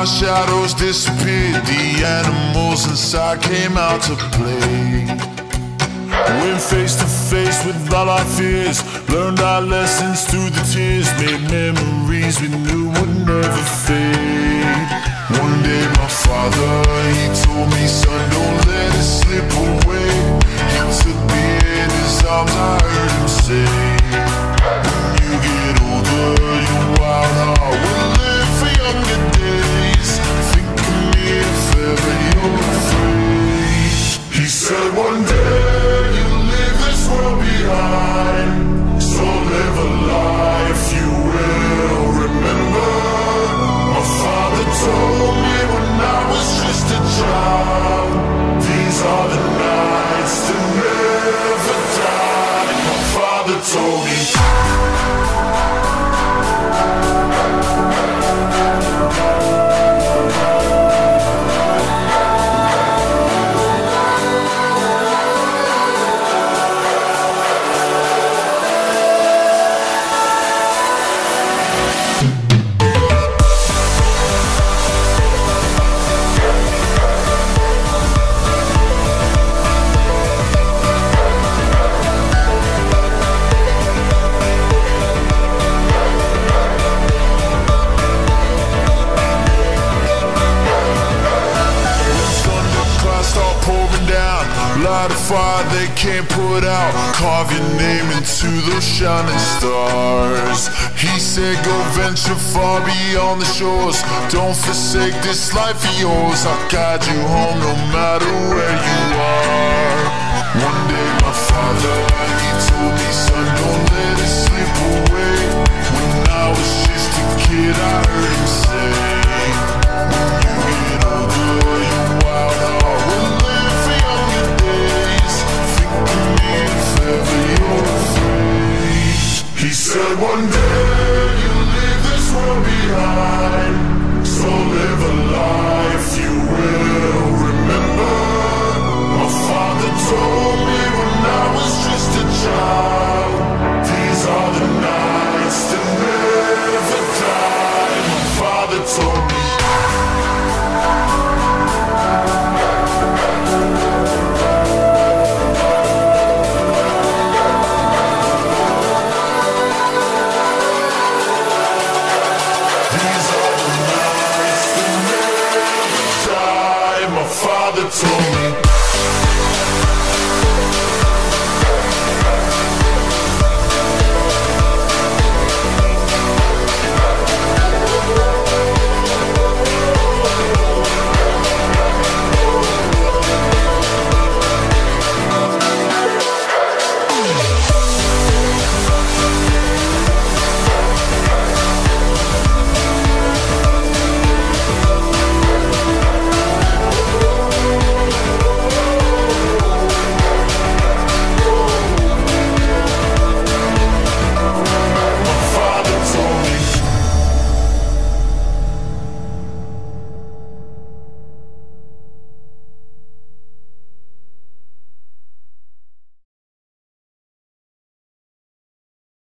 shadows disappeared, the animals inside came out to play. Went face to face with all our fears, learned our lessons through the tears, made memories we knew would never fade. One day my father, he told me, son, don't let it slip away. He took me in his arms, I heard him say, when you get older, your wild heart will live for younger days. Think of me if ever you're afraid. He said one day you'll leave this world behind, so live a life you will remember. My father told me when I was just a child, these are the nights that never die. My father told me. Light a fire they can't put out, carve your name into those shining stars. He said go venture far beyond the shores, don't forsake this life of yours. I'll guide you home no matter where you are. One day my father, he told me, son, don't let it slip away. When I was just a kid I heard him say, when you get older your wild heart will live for younger days. Think of me if ever you're afraid. He said one day you'll leave this world behind, so live a life you will